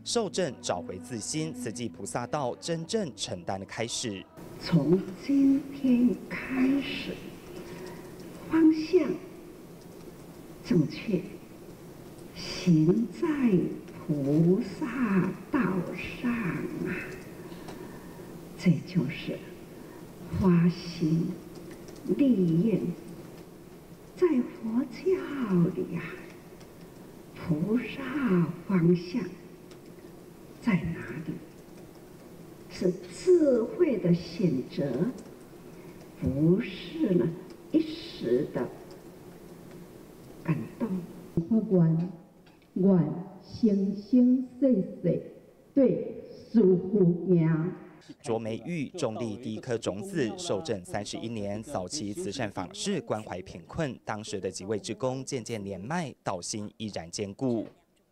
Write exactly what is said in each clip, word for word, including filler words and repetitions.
受证找回自心，慈济菩萨道真正承担的开始。 从今天开始，方向正确，行在菩萨道上啊！这就是发心立愿，在佛教里啊，菩萨方向在哪里？是智慧的选择，不是呢一时的感动。 发愿，愿生生世世对师父行。 卓梅玉种立第一颗种子，受证三十一年，早期慈善访视，关怀贫困。当时的几位志工渐渐年迈，道心依然坚固。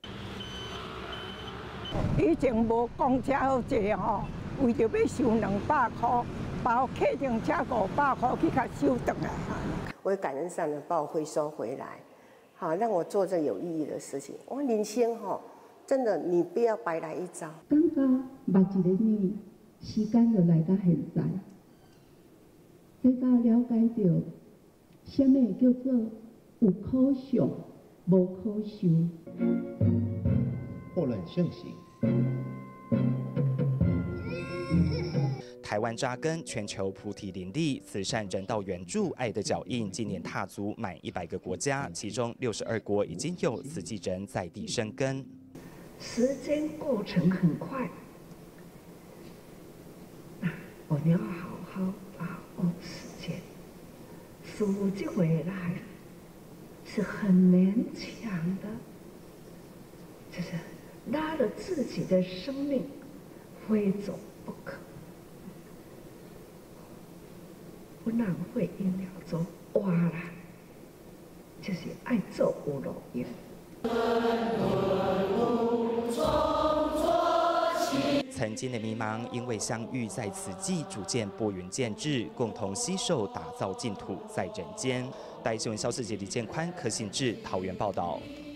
以前无公车好坐吼，为着要收两百块，包客停车五百块去甲收回来。 我感恩上的把我回收回来，好让我做这有意义的事情。我人生吼，真的你不要白来一遭。 感觉目一个年。时间就来到现在，这才了解到，什么叫做有可上无可修。 破乱盛行。 台湾扎根全球，菩提林立，慈善人道援助爱的脚印，今年踏足满一百个国家，其中六十二国已经有慈济人在地生根。 时间过程很快。我们要好好把握时间。师父这回来是很勉强的，就是拉了自己的生命非走不可，不浪费一秒钟，哇啦，就是爱做有路用。 曾经的迷茫，因为相遇在此际，逐渐拨云见日，共同携手打造净土在人间。台新闻消息节李建宽、柯信志桃园报道。